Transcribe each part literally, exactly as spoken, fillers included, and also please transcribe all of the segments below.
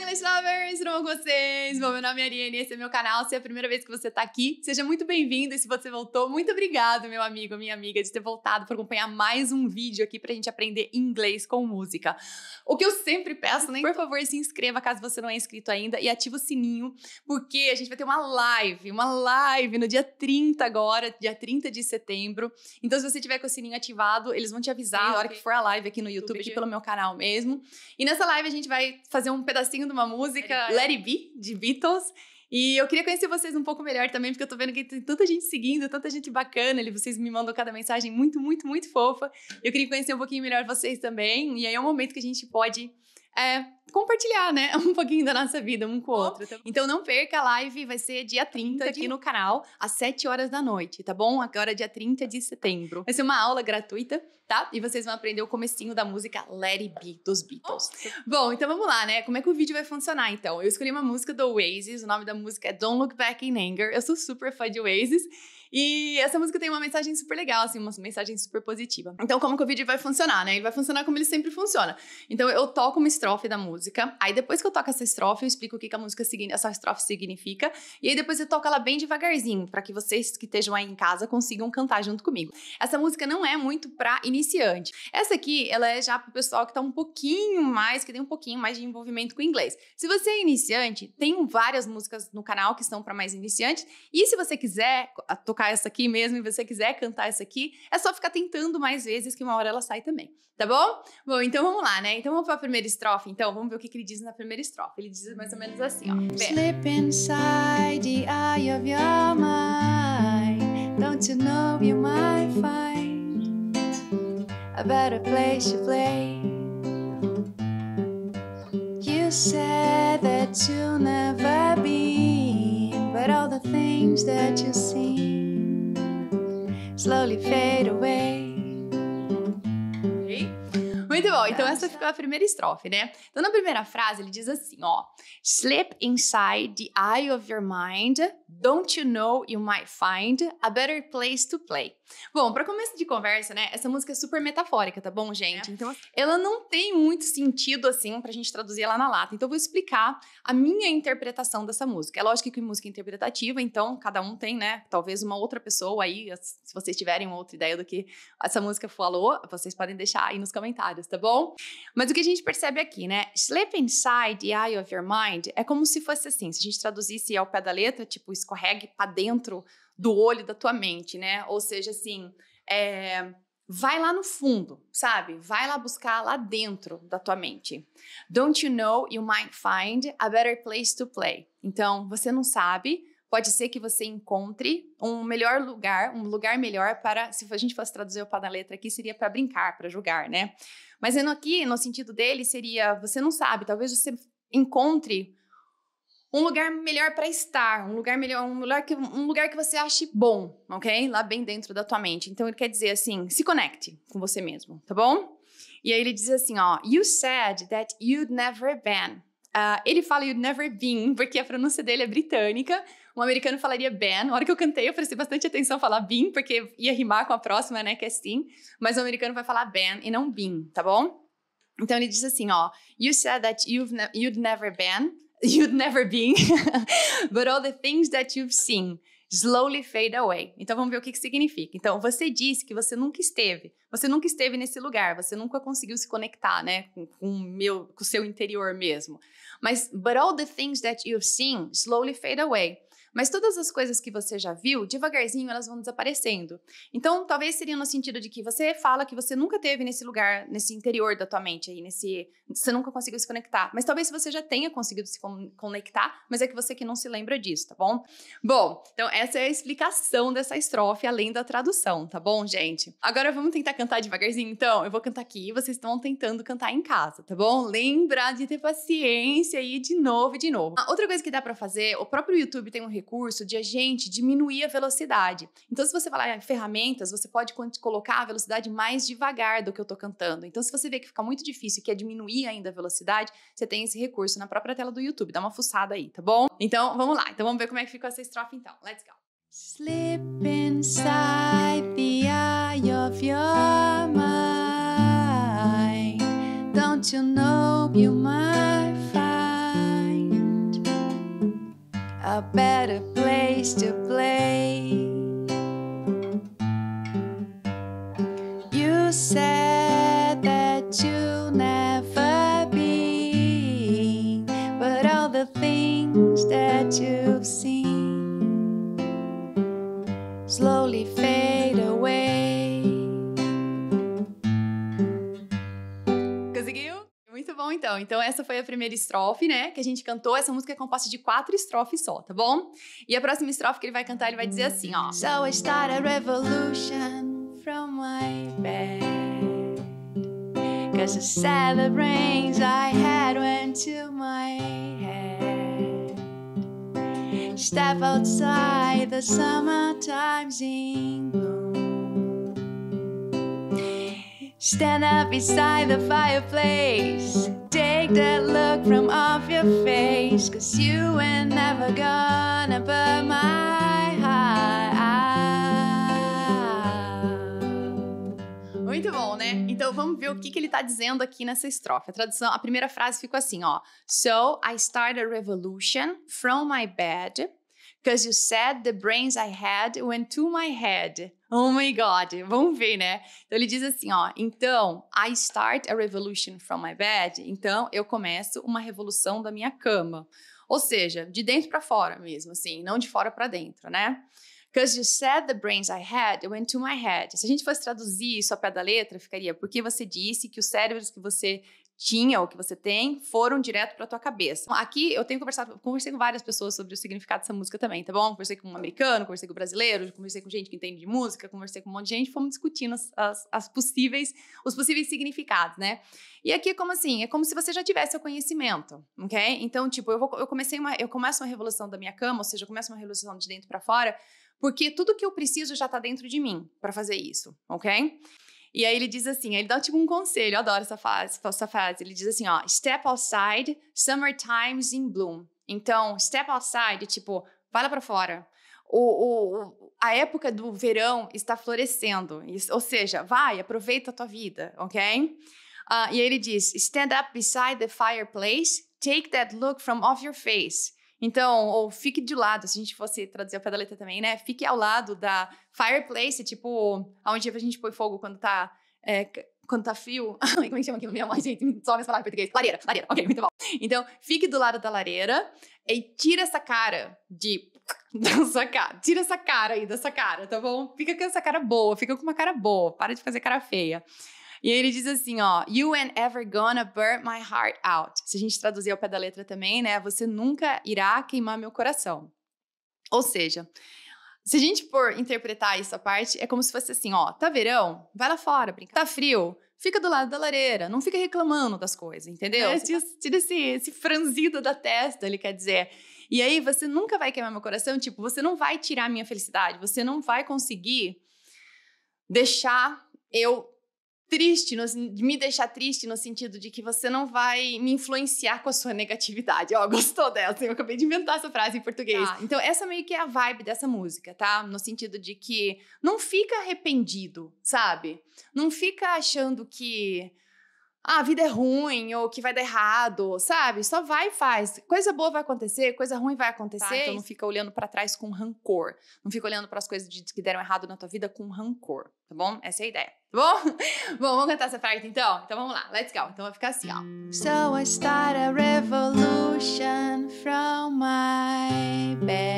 English Lovers! Tudo bom com vocês? Bom, meu nome é Ariane, esse é meu canal. Se é a primeira vez que você tá aqui, seja muito bem-vindo. E se você voltou, muito obrigado, meu amigo, minha amiga, de ter voltado para acompanhar mais um vídeo aqui pra gente aprender inglês com música. O que eu sempre peço, né? Por favor, se inscreva caso você não é inscrito ainda e ativa o sininho, porque a gente vai ter uma live, uma live no dia trinta agora, dia trinta de setembro. Então, se você tiver com o sininho ativado, eles vão te avisar na hora que for a live aqui no YouTube, aqui pelo meu canal mesmo. E nessa live a gente vai fazer um pedacinho de uma música, Let It Be, de Beatles. E eu queria conhecer vocês um pouco melhor também, porque eu tô vendo que tem tanta gente seguindo, tanta gente bacana, e vocês me mandam cada mensagem muito, muito, muito fofa. Eu queria conhecer um pouquinho melhor vocês também, e aí é um momento que a gente pode é, compartilhar, né, um pouquinho da nossa vida um com o outro. Tá? Então não perca, a live vai ser dia trinta aqui no canal, às sete horas da noite, tá bom? Agora dia trinta de setembro. Vai ser uma aula gratuita, tá? E vocês vão aprender o comecinho da música Let It Be, dos Beatles. Oh. Bom, então vamos lá, né? Como é que o vídeo vai funcionar, então? Eu escolhi uma música do Oasis, o nome da música é Don't Look Back in Anger. Eu sou super fã de Oasis. E essa música tem uma mensagem super legal, assim, uma mensagem super positiva. Então, como que o vídeo vai funcionar, né? Ele vai funcionar como ele sempre funciona. Então, eu toco uma estrofe da música, aí depois que eu toco essa estrofe, eu explico o que, que a música, essa estrofe significa, e aí depois eu toco ela bem devagarzinho, para que vocês que estejam aí em casa consigam cantar junto comigo. Essa música não é muito pra iniciante. Essa aqui, ela é já pro pessoal que tá um pouquinho mais, que tem um pouquinho mais de envolvimento com o inglês. Se você é iniciante, tem várias músicas no canal que são para mais iniciantes, e se você quiser tocar essa aqui mesmo e você quiser cantar essa aqui, é só ficar tentando mais vezes que uma hora ela sai também, tá bom? Bom, então vamos lá, né? Então vamos para a primeira estrofe, então vamos ver o que, que ele diz na primeira estrofe. Ele diz mais ou menos assim, ó. Slip inside the eye of your mind. Don't you know you might find a better place to play? You said that you'll never be, but all the things that you see slowly fade away. Muito bom, então essa ficou a primeira estrofe, né? Então na primeira frase ele diz assim, ó. Slip inside the eye of your mind. Don't you know you might find a better place to play? Bom, para começo de conversa, né? Essa música é super metafórica, tá bom, gente? É. Então ela não tem muito sentido, assim, pra gente traduzir ela na lata. Então eu vou explicar a minha interpretação dessa música. É lógico que música é interpretativa, então cada um tem, né? Talvez uma outra pessoa aí, se vocês tiverem uma outra ideia do que essa música falou, vocês podem deixar aí nos comentários, tá bom? Mas o que a gente percebe aqui, né? Slip inside the eye of your mind é como se fosse assim, se a gente traduzisse ao pé da letra, tipo, escorregue pra dentro do olho da tua mente, né? Ou seja, assim, é, vai lá no fundo, sabe? Vai lá buscar lá dentro da tua mente. Don't you know you might find a better place to play? Então, você não sabe, pode ser que você encontre um melhor lugar, um lugar melhor para, se a gente fosse traduzir o pé da letra aqui, seria para brincar, para jogar, né? Mas aqui, no sentido dele, seria, você não sabe, talvez você encontre um lugar melhor para estar, um lugar melhor, um lugar, que, um lugar que você ache bom, ok? Lá bem dentro da tua mente. Então, ele quer dizer assim, se conecte com você mesmo, tá bom? E aí ele diz assim, ó, you said that you'd never been. Uh, ele fala you'd never been, porque a pronúncia dele é britânica. Um americano falaria been. Na hora que eu cantei, eu prestei bastante atenção a falar been, porque ia rimar com a próxima, né, que é sim. Mas o americano vai falar been e não been, tá bom? Então, ele diz assim, ó, you said that you've ne- you'd never been. You'd never been, but all the things that you've seen slowly fade away. Então, vamos ver o que que significa. Então, você disse que você nunca esteve. Você nunca esteve nesse lugar. Você nunca conseguiu se conectar, né? Com, com, o meu, com o seu interior mesmo. Mas, but all the things that you've seen slowly fade away. Mas todas as coisas que você já viu, devagarzinho elas vão desaparecendo. Então, talvez seria no sentido de que você fala que você nunca teve nesse lugar, nesse interior da tua mente aí, nesse, você nunca conseguiu se conectar. Mas talvez você já tenha conseguido se conectar, mas é que você que não se lembra disso, tá bom? Bom, então essa é a explicação dessa estrofe, além da tradução, tá bom, gente? Agora vamos tentar cantar devagarzinho, então? Eu vou cantar aqui e vocês estão tentando cantar em casa, tá bom? Lembra de ter paciência aí de novo e de novo. Ah, outra coisa que dá pra fazer, o próprio YouTube tem um recurso de a gente diminuir a velocidade. Então, se você falar em ferramentas, você pode colocar a velocidade mais devagar do que eu tô cantando. Então, se você vê que fica muito difícil e quer diminuir ainda a velocidade, você tem esse recurso na própria tela do YouTube. Dá uma fuçada aí, tá bom? Então, vamos lá. Então, vamos ver como é que ficou essa estrofe, então. Let's go. Slip inside the eye of your mind. Don't you know you might find a better place to play. You said that you'll never be, but all the things that you've seen slowly fade away. Conseguiu? Muito bom, então. Então, essa foi a primeira estrofe, né? Que a gente cantou. Essa música é composta de quatro estrofes só, tá bom? E a próxima estrofe que ele vai cantar, ele vai dizer assim, ó. So I start a revolution from my bed, 'cause the sad brains I had went to my head. Step outside the summertime's in bloom. Stand up beside the fireplace. Take that look from off your face, 'cause you ain't never gonna burn my heart. Muito bom, né? Então, vamos ver o que, que ele tá dizendo aqui nessa estrofe. A tradução, a primeira frase ficou assim, ó. So, I start a revolution from my bed, 'cause you said the brains I had went to my head. Oh my God, vamos ver, né? Então ele diz assim, ó, então, I start a revolution from my bed, então eu começo uma revolução da minha cama. Ou seja, de dentro para fora mesmo, assim, não de fora para dentro, né? 'Cause you said the brains I had went to my head. Se a gente fosse traduzir isso ao pé da letra, ficaria, porque você disse que os cérebros que você tinha ou que você tem foram direto para tua cabeça. Aqui eu tenho conversado, conversei com várias pessoas sobre o significado dessa música também, tá bom? Conversei com um americano, conversei com um brasileiro, conversei com gente que entende de música, conversei com um monte de gente, fomos discutindo as, as, as possíveis, os possíveis significados, né? E aqui é como assim? É como se você já tivesse o conhecimento, ok? Então, tipo, eu, vou, eu, comecei uma, eu começo uma revolução da minha cama, ou seja, eu começo uma revolução de dentro para fora, porque tudo que eu preciso já tá dentro de mim para fazer isso, ok? E aí ele diz assim, ele dá tipo um conselho, eu adoro essa frase, essa frase, ele diz assim, ó, step outside, summertime's in bloom. Então, step outside, tipo, vai lá pra fora. O, o, a época do verão está florescendo, ou seja, vai, aproveita a tua vida, ok? Uh, e aí ele diz, stand up beside the fireplace, take that look from off your face. Então, ou fique de lado, se a gente fosse traduzir ao pé da letra também, né? Fique ao lado da fireplace, tipo, onde a gente põe fogo quando tá, é, quando tá frio. Como é que chama aquilo? Minha mãe, gente, só minhas palavras em português. Lareira, lareira, ok, muito bom. Então, fique do lado da lareira e tira essa cara de... da sua cara. Tira essa cara aí, dessa cara, tá bom? Fica com essa cara boa, fica com uma cara boa, para de fazer cara feia. E aí ele diz assim, ó, you ain't ever gonna burn my heart out. Se a gente traduzir ao pé da letra também, né, você nunca irá queimar meu coração. Ou seja, se a gente for interpretar essa parte, é como se fosse assim, ó, tá verão? Vai lá fora, brinca. Tá frio? Fica do lado da lareira, não fica reclamando das coisas, entendeu? É, tira, tira esse, esse franzido da testa, ele quer dizer. E aí você nunca vai queimar meu coração, tipo, você não vai tirar a minha felicidade, você não vai conseguir deixar eu... triste, no, me deixar triste no sentido de que você não vai me influenciar com a sua negatividade. Ó, gostou dessa? Eu acabei de inventar essa frase em português. Tá. Então, essa meio que é a vibe dessa música, tá? No sentido de que não fica arrependido, sabe? Não fica achando que ah, a vida é ruim ou que vai dar errado, sabe? Só vai e faz. Coisa boa vai acontecer, coisa ruim vai acontecer. Tá, então não fica olhando pra trás com rancor. Não fica olhando pras coisas de, que deram errado na tua vida com rancor, tá bom? Essa é a ideia, tá bom? Bom, vamos cantar essa parte então? Então vamos lá, let's go. Então vai ficar assim, ó. So I start a revolution from my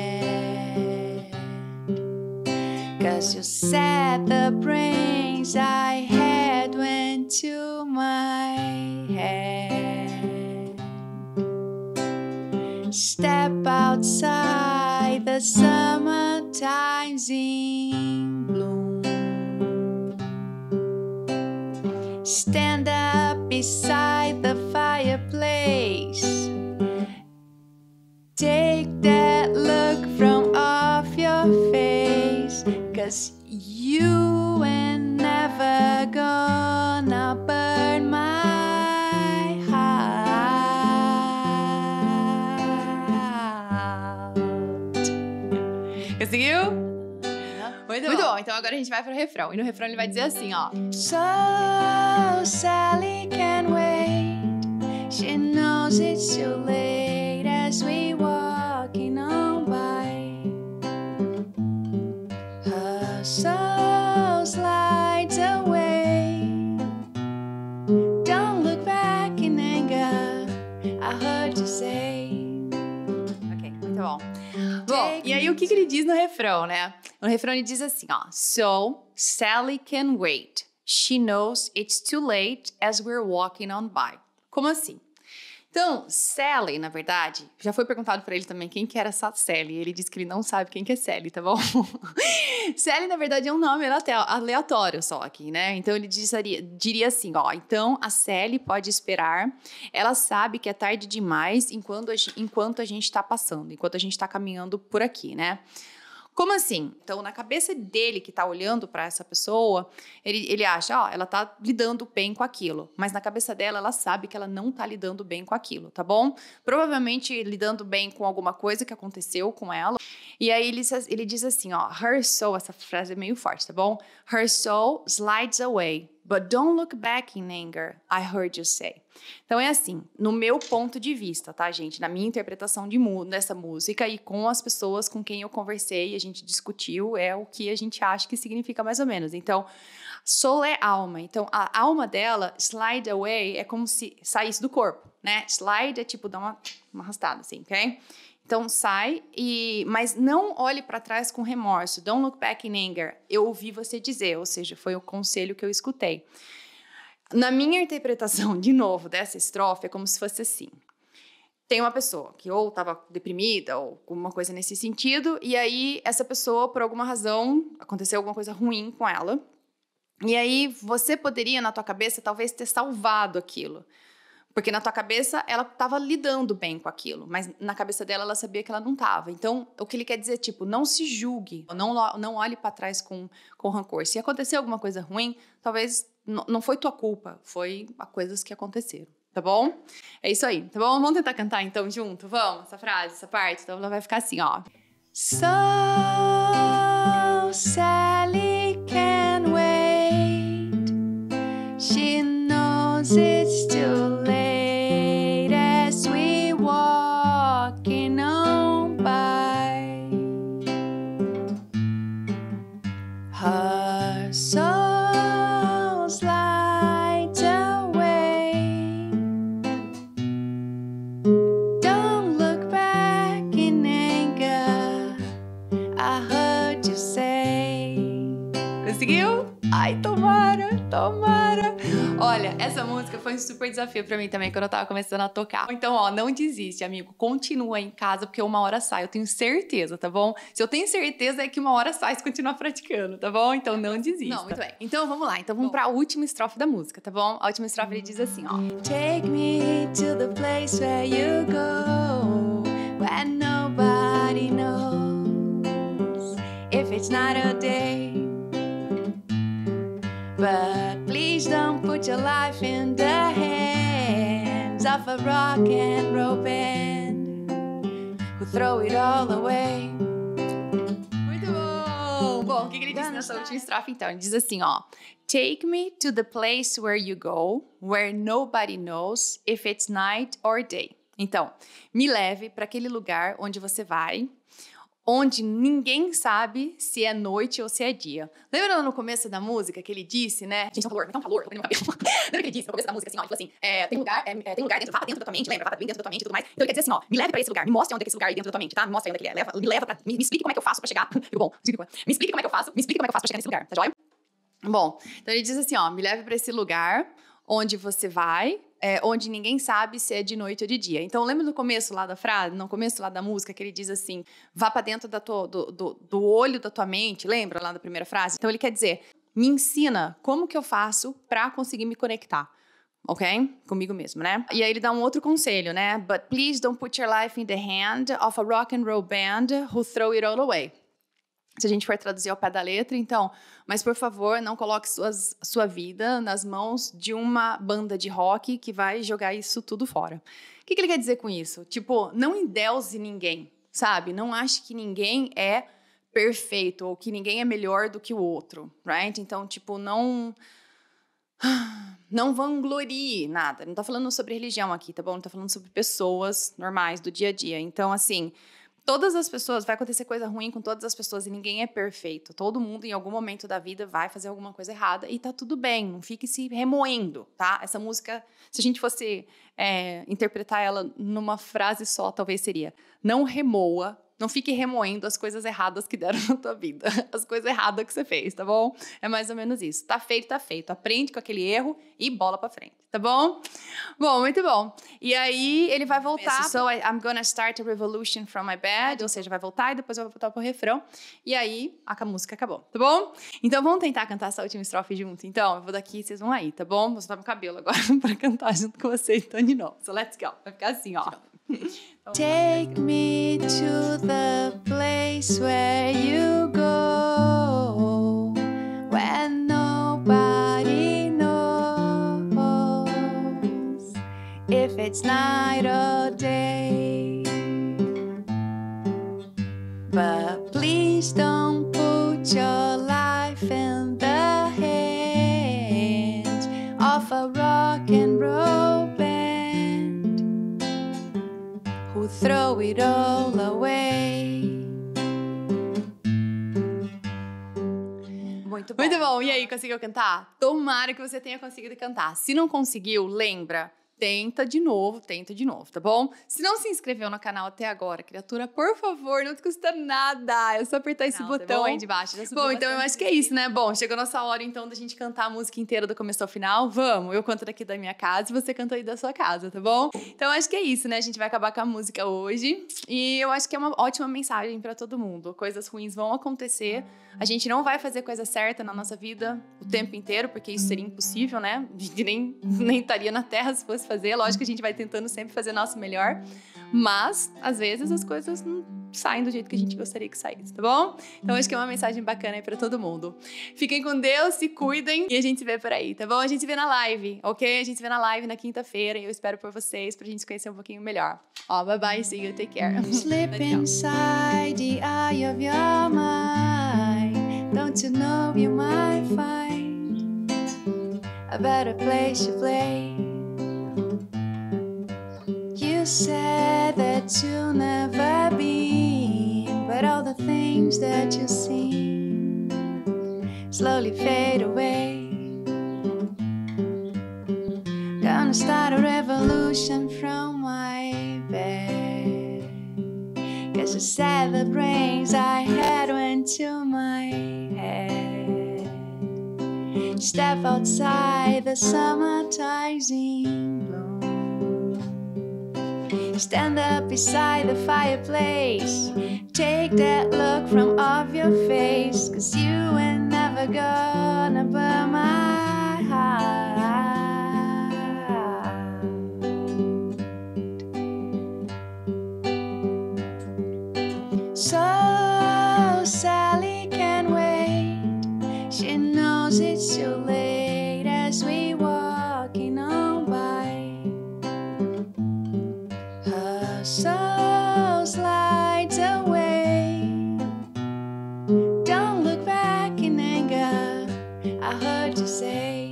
bed, 'cause you said the brains I had went to my head. Step outside, the summertime's in bloom. Stand up beside the fireplace. Take that look from off your face, 'cause you ain't never gonna burn my heart. Conseguiu? Muito, Muito bom. bom. Então agora a gente vai pro refrão. E no refrão ele vai dizer assim, ó. So Sally can wait. She knows it's too late as we walking on I heard you say. Ok, muito bom. Bom, e aí o que, que ele diz no refrão, né? No refrão ele diz assim, ó. So, Sally can wait. She knows it's too late as we're walking on by. Como assim? Então, Sally, na verdade, já foi perguntado pra ele também quem que era essa Sally. Ele disse que ele não sabe quem que é Sally, tá bom? Sally, na verdade, é um nome aleatório só aqui, né? Então, ele diria, diria assim, ó. Então, a Sally pode esperar. Ela sabe que é tarde demais enquanto a, enquanto a gente tá passando, enquanto a gente tá caminhando por aqui, né? Como assim? Então, na cabeça dele que tá olhando para essa pessoa, ele, ele acha, ó, ela tá lidando bem com aquilo. Mas na cabeça dela, ela sabe que ela não tá lidando bem com aquilo, tá bom? Provavelmente lidando bem com alguma coisa que aconteceu com ela. E aí ele, ele diz assim, ó, her soul, essa frase é meio forte, tá bom? Her soul slides away, but don't look back in anger, I heard you say. Então é assim, no meu ponto de vista, tá, gente? Na minha interpretação de dessa música e com as pessoas com quem eu conversei, a gente discutiu, é o que a gente acha que significa mais ou menos. Então, soul é alma. Então, a alma dela, slide away, é como se saísse do corpo, né? Slide é tipo dar uma, uma arrastada, assim, ok? Então, sai, e, mas não olhe para trás com remorso. Don't look back in anger. Eu ouvi você dizer, ou seja, foi o conselho que eu escutei. Na minha interpretação, de novo, dessa estrofe, é como se fosse assim. Tem uma pessoa que ou estava deprimida ou alguma coisa nesse sentido, e aí essa pessoa, por alguma razão, aconteceu alguma coisa ruim com ela. E aí você poderia, na tua cabeça, talvez ter salvado aquilo. Porque na tua cabeça, ela estava lidando bem com aquilo, mas na cabeça dela, ela sabia que ela não estava. Então, o que ele quer dizer, tipo, não se julgue, não, não olhe para trás com, com rancor. Se acontecer alguma coisa ruim, talvez n- não foi tua culpa, foi a coisas que aconteceram, tá bom? É isso aí, tá bom? Vamos tentar cantar então junto? Vamos? Essa frase, essa parte? Então, ela vai ficar assim, ó. So Sally can wait. She knows it's too late as we walking on by. Her soul slides away. Don't look back in anger. I heard you say. Conseguiu? Ai, tomara, tomara. Olha, essa música foi um super desafio pra mim também, quando eu tava começando a tocar. Então, ó, não desiste, amigo. Continua em casa, porque uma hora sai. Eu tenho certeza, tá bom? Se eu tenho certeza, é que uma hora sai se continuar praticando, tá bom? Então, não desista. Não, muito bem. Então, vamos lá. Então, vamos bom. pra última estrofe da música, tá bom? A última estrofe, ele diz assim, ó. Take me to the place where you go, where nobody knows if it's night or day. But please don't put your life in the hands of a rock and roll band who throw it all away. Muito bom! Bom, o que, que ele diz nessa última estrofe, então? Ele diz assim, ó. Take me to the place where you go, where nobody knows if it's night or day. Então, me leve para aquele lugar onde você vai, onde ninguém sabe se é noite ou se é dia. Lembra no começo da música que ele disse, né? Gente, tá um calor, tá um calor, eu tô no meu cabelo. Lembra que ele disse no começo da música, assim, ó, ele falou assim, é, tem lugar, é, é, tem lugar dentro, vá pra dentro da tua mente, lembra, vá bem dentro da tua mente e tudo mais. Então ele quer dizer assim, ó, me leve pra esse lugar, me mostre onde é esse lugar aí dentro da tua mente, tá? Me mostre onde é que ele é, leva, me leva pra, me, me explique como é que eu faço pra chegar, eu, bom, me explique como é que eu faço, me explique como é que eu faço pra chegar nesse lugar, tá joia? Bom, então ele diz assim, ó, me leve pra esse lugar onde você vai, É, onde ninguém sabe se é de noite ou de dia. Então, lembra no começo lá da frase, no começo lá da música, que ele diz assim, vá para dentro da tua, do, do, do olho da tua mente, lembra lá da primeira frase? Então, ele quer dizer, me ensina como que eu faço para conseguir me conectar, ok? Comigo mesmo, né? E aí ele dá um outro conselho, né? But please don't put your life in the hand of a rock and roll band who throw it all away. Se a gente for traduzir ao pé da letra, então, mas por favor, não coloque suas, sua vida nas mãos de uma banda de rock que vai jogar isso tudo fora. O que, que ele quer dizer com isso? Tipo, não endeuse ninguém, sabe? Não ache que ninguém é perfeito ou que ninguém é melhor do que o outro, right? Então, tipo, não... Não vanglorie nada. Não tô falando sobre religião aqui, tá bom? Não tô falando sobre pessoas normais do dia a dia. Então, assim... todas as pessoas, vai acontecer coisa ruim com todas as pessoas e ninguém é perfeito. Todo mundo, em algum momento da vida, vai fazer alguma coisa errada e tá tudo bem, não fique se remoendo, tá? Essa música, se a gente fosse é, interpretar ela numa frase só, talvez seria: não remoa, não fique remoendo as coisas erradas que deram na tua vida, as coisas erradas que você fez, tá bom? É mais ou menos isso. Tá feito, tá feito. Aprende com aquele erro e bola pra frente, tá bom? Bom, muito bom. E aí, ele vai voltar. So, I, I'm gonna start a revolution from my bed. Ou seja, vai voltar e depois eu vou voltar pro refrão. E aí, a música acabou, tá bom? Então, vamos tentar cantar essa última estrofe junto? Então, eu vou daqui e vocês vão aí, tá bom? Vou soltar meu cabelo agora pra cantar junto com vocês, então, de novo. So, let's go. Vai ficar assim, ó. Take me to the place where you go, when nobody knows if it's night or day. But please don't put your life in the hands of a rock and roll band who throw it all away. Muito bom. Muito bom. E aí, conseguiu cantar? Tomara que você tenha conseguido cantar. Se não conseguiu, lembra, tenta de novo, tenta de novo, tá bom? Se não se inscreveu no canal até agora, criatura, por favor, não te custa nada. É só apertar esse não, botão tá aí de baixo. Bom, então eu acho que é isso, né? Bom, chegou nossa hora, então, da gente cantar a música inteira do começo ao final. Vamos, eu canto daqui da minha casa e você canta aí da sua casa, tá bom? Então, eu acho que é isso, né? A gente vai acabar com a música hoje. E eu acho que é uma ótima mensagem pra todo mundo. Coisas ruins vão acontecer. A gente não vai fazer coisa certa na nossa vida o tempo inteiro, porque isso seria impossível, né? A gente nem, nem estaria na Terra se fosse fazer. Lógico que a gente vai tentando sempre fazer o nosso melhor, mas, às vezes, as coisas não saem do jeito que a gente gostaria que saísse, tá bom? Então, acho que é uma mensagem bacana aí pra todo mundo. Fiquem com Deus, se cuidem e a gente se vê por aí, tá bom? A gente se vê na live, ok? A gente se vê na live na quinta-feira e eu espero por vocês pra gente se conhecer um pouquinho melhor. Ó, bye bye, see you, take care. Slip inside the eye of your mind. Don't you know you might find a better place to play? You said that you'll never be, but all the things that you see slowly fade away. Gonna start a revolution from my bed, 'cause you said the brains I had went to my head. Step outside the summertime bloom. Stand up beside the fireplace. Take that look from off your face, 'cause you ain't never gonna burn my heart. So Sally can't wait. She knows it's too late as we walking on by. Her soul slides away. Don't look back in anger, I heard you say.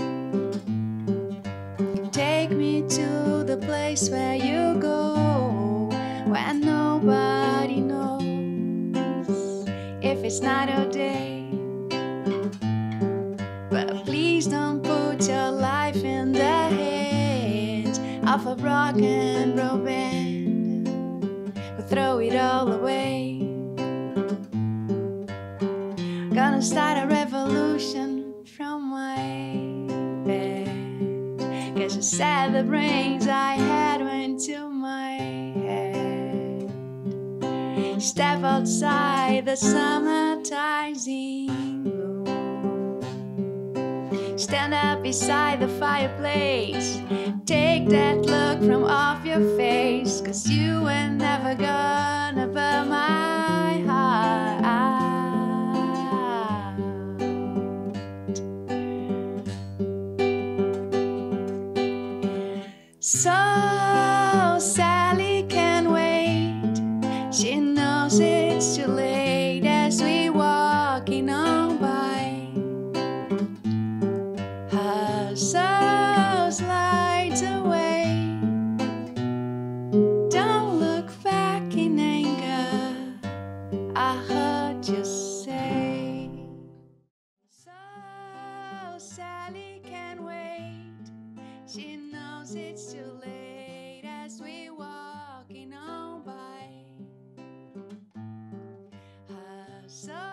Take me to the place where you go, where nobody knows if it's night or day. But please don't put your life in the hands of a rock and roll band who throw it all away. Gonna start a revolution from my bed, 'cause you said the brains I had went to my head. Step outside the summertime bloom. Stand up beside the fireplace. Take that look from off your face, 'cause you ain't never gonna burn my heart. So Sally can't wait. She knows it's too late as we walking on by. Her soul slides away. Don't look back in anger, knows it's too late as we walking on by. Uh, so